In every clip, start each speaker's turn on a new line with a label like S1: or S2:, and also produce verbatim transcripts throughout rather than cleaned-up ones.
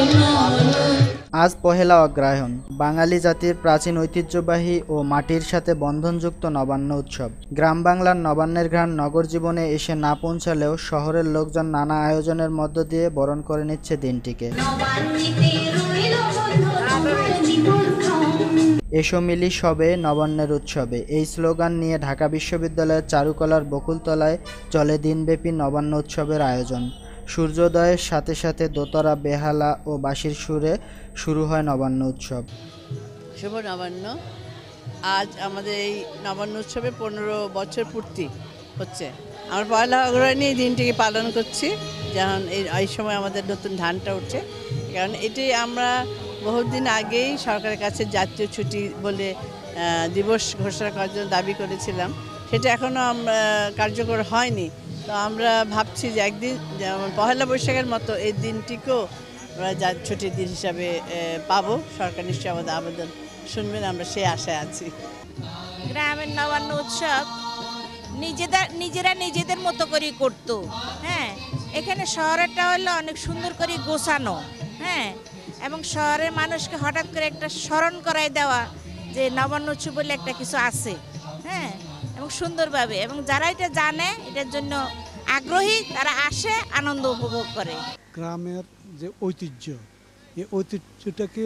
S1: আজ পহেলা অগ্রহায়ণ, বাঙালি জাতির প্রাচীন ঐতিহ্যবাহী ও মাটির সাথে বন্ধনযুক্ত নবান্ন উৎসব। গ্রাম বাংলার নবান্নের ঘ্রাণ নগর জীবনে এসে না পৌঁছালেও শহরের লোকজন নানা আয়োজনের মধ্য দিয়ে বরণ করে নিচ্ছে দিনটিকে। এসো মিলি সবে নবান্নের উৎসবে, এই স্লোগান নিয়ে ঢাকা বিশ্ববিদ্যালয়ের চারুকলার বকুলতলায় চলে দিনব্যাপী নবান্ন উৎসবের আয়োজন। সূর্যোদয়ের সাথে সাথে দোতারা, বেহালা ও বাঁশির সুরে শুরু হয় নবান্ন উৎসব।
S2: শুভ নবান্ন। আজ আমাদের এই নবান্ন উৎসবে পনেরো বছর পূর্তি হচ্ছে। আমরা পয়লা অগ্রহায়ণে এই দিনটিকে পালন করছি, যখন এই এই সময় আমাদের নতুন ধানটা উঠছে। কারণ এটি আমরা বহুদিন আগেই সরকারের কাছে জাতীয় ছুটি বলে দিবস ঘোষণা করার জন্য দাবি করেছিলাম। সেটা এখনও আমরা কার্যকর হয়নি। তো আমরা ভাবছি যে একদিন যেমন পহেলা বৈশাখের মতো এই দিনটিকেও আমরা ছুটির দিন হিসাবে পাবো। সরকার নিশ্চয়ই আমাদের আবেদন শুনবেন, আমরা সেই আশায় আছি।
S3: গ্রামের নবান্ন উৎসব নিজেদের নিজেরা নিজেদের মতো করে করতো। হ্যাঁ, এখানে শহরেরটা হলো অনেক সুন্দর করে গোছানো। হ্যাঁ, এবং শহরের মানুষকে হঠাৎ করে একটা স্মরণ করাই দেওয়া যে নবান্ন উৎসব বলে একটা কিছু আছে। হ্যাঁ, এবং সুন্দরভাবে, এবং যারা এটা জানে, এটার জন্য আগ্রহী, তারা আসে, আনন্দ উপভোগ করে।
S4: গ্রামের যে ঐতিহ্য, এই ঐতিহ্যটাকে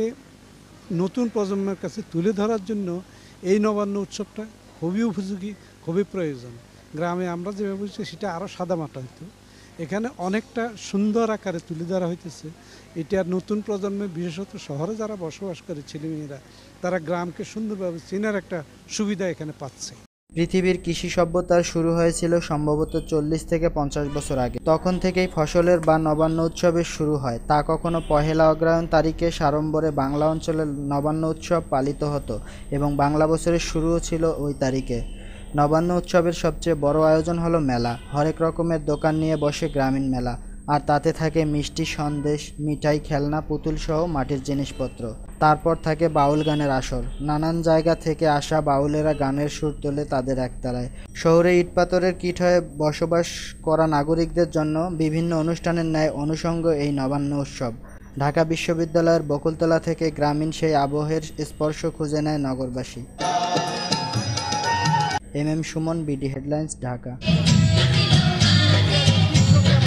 S4: নতুন প্রজন্মের কাছে তুলে ধরার জন্য এই নবান্ন উৎসবটা খুবই উপযোগী, খুবই প্রয়োজন। গ্রামে আমরা যেভাবে বলছি সেটা আরও সাদামাটা হতো, এখানে অনেকটা সুন্দর আকারে তুলে ধরা হইতেছে। এটা নতুন প্রজন্মে, বিশেষত শহরে যারা বসবাস করে ছেলেমেয়েরা, তারা গ্রামকে সুন্দরভাবে চেনার একটা সুবিধা এখানে পাচ্ছে।
S1: পৃথিবীর কৃষি সভ্যতার শুরু হয়েছিল সম্ভবত চল্লিশ থেকে পঞ্চাশ বছর আগে। তখন থেকেই ফসলের বা নবান্ন উৎসবের শুরু হয়। তা কখনো পহেলা অগ্রহায়ণ তারিখে সাড়ম্বরে বাংলা অঞ্চলের নবান্ন উৎসব পালিত হতো এবং বাংলা বছরের শুরুও ছিল ওই তারিখে। নবান্ন উৎসবের সবচেয়ে বড় আয়োজন হলো মেলা। হরেক রকমের দোকান নিয়ে বসে গ্রামীণ মেলা, আর তাতে থাকে মিষ্টি, সন্দেশ, মিঠাই, খেলনা, পুতুল সহ মাটির জিনিসপত্র। তারপর থাকে বাউল গানের আসর। নানান জায়গা থেকে আসা বাউলেরা গানের সুর তোলে তাদের একতারায়। শহরে ইটপাথরের কীট হয়ে বসবাস করা নাগরিকদের জন্য বিভিন্ন অনুষ্ঠানের ন্যায় অনুষঙ্গ এই নবান্ন উৎসব। ঢাকা বিশ্ববিদ্যালয়ের বকুলতলা থেকে গ্রামীণ সেই আবহের স্পর্শ খুঁজে নেয় নগরবাসী। M M Suman, BD Headlines, Dhaka.